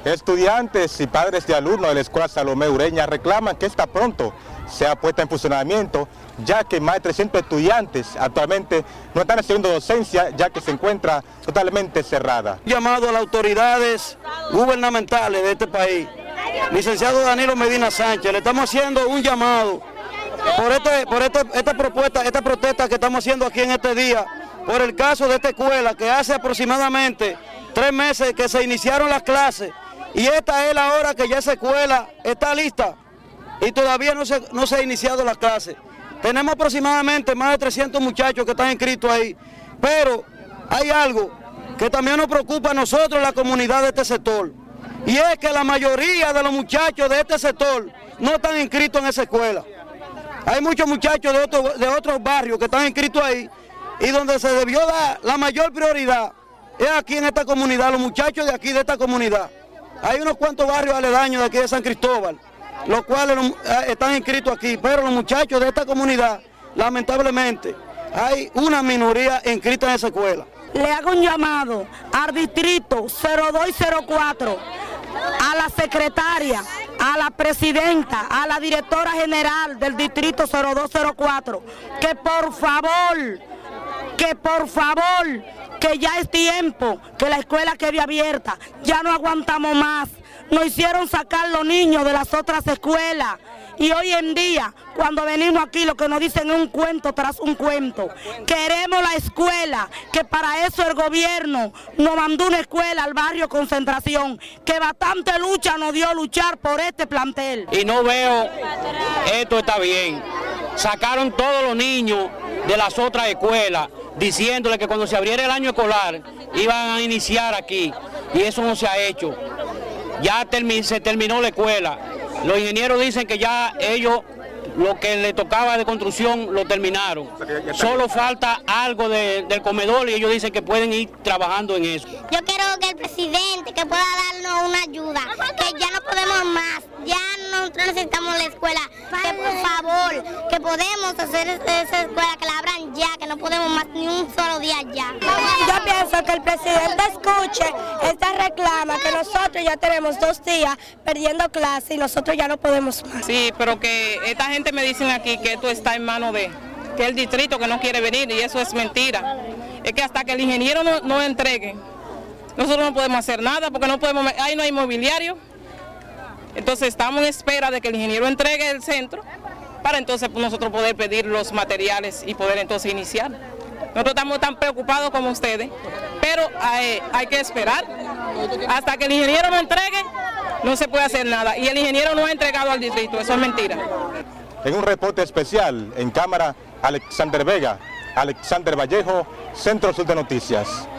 Estudiantes y padres de alumnos de la Escuela Salomé Ureña reclaman que esta pronto sea puesta en funcionamiento, ya que más de 300 estudiantes actualmente no están recibiendo docencia, ya que se encuentra totalmente cerrada. Llamado a las autoridades gubernamentales de este país, licenciado Danilo Medina Sánchez, le estamos haciendo un llamado por esta protesta que estamos haciendo aquí en este día, por el caso de esta escuela que hace aproximadamente 3 meses que se iniciaron las clases, y esta es la hora que ya esa escuela está lista y todavía no se ha iniciado las clases. Tenemos aproximadamente más de 300 muchachos que están inscritos ahí, pero hay algo que también nos preocupa a nosotros, la comunidad de este sector, y es que la mayoría de los muchachos de este sector no están inscritos en esa escuela. Hay muchos muchachos de otros barrios que están inscritos ahí, y donde se debió dar la mayor prioridad es aquí en esta comunidad, los muchachos de aquí de esta comunidad. Hay unos cuantos barrios aledaños de aquí de San Cristóbal, los cuales están inscritos aquí, pero los muchachos de esta comunidad, lamentablemente, hay una minoría inscrita en esa escuela. Le hago un llamado al distrito 02 y 04, a la secretaria, a la presidenta, a la directora general del distrito 0204, que por favor, que ya es tiempo, que la escuela quede abierta, ya no aguantamos más. Nos hicieron sacar los niños de las otras escuelas y hoy en día, cuando venimos aquí, lo que nos dicen es un cuento tras un cuento. Queremos la escuela, que para eso el gobierno nos mandó una escuela al barrio Concentración, que bastante lucha nos dio luchar por este plantel. Y no veo, esto está bien. Sacaron todos los niños de las otras escuelas, diciéndole que cuando se abriera el año escolar iban a iniciar aquí, y eso no se ha hecho. Ya se terminó la escuela. Los ingenieros dicen que ya ellos lo que le tocaba de construcción lo terminaron. Solo falta algo del comedor y ellos dicen que pueden ir trabajando en eso. Yo quiero que el presidente que pueda darnos una ayuda, que ya no podemos más, ya nosotros necesitamos la escuela, que por favor, que podemos hacer esa escuela, que la abran ya, que no podemos más ni un solo día ya. Yo pienso que el presidente escuche esta reclama, que nosotros ya tenemos 2 días perdiendo clase y nosotros ya no podemos más. Sí, pero que esta gente me dicen aquí que esto está en manos de que el distrito que no quiere venir, y eso es mentira. Es que hasta que el ingeniero no entregue, nosotros no podemos hacer nada porque no podemos, ahí no hay mobiliario. Entonces estamos en espera de que el ingeniero entregue el centro para entonces nosotros poder pedir los materiales y poder entonces iniciar. Nosotros estamos tan preocupados como ustedes, pero hay que esperar. Hasta que el ingeniero no entregue, no se puede hacer nada. Y el ingeniero no ha entregado al distrito, eso es mentira. En un reporte especial, en cámara, Alexander Vega, Alexander Vallejo, Centro Sur de Noticias.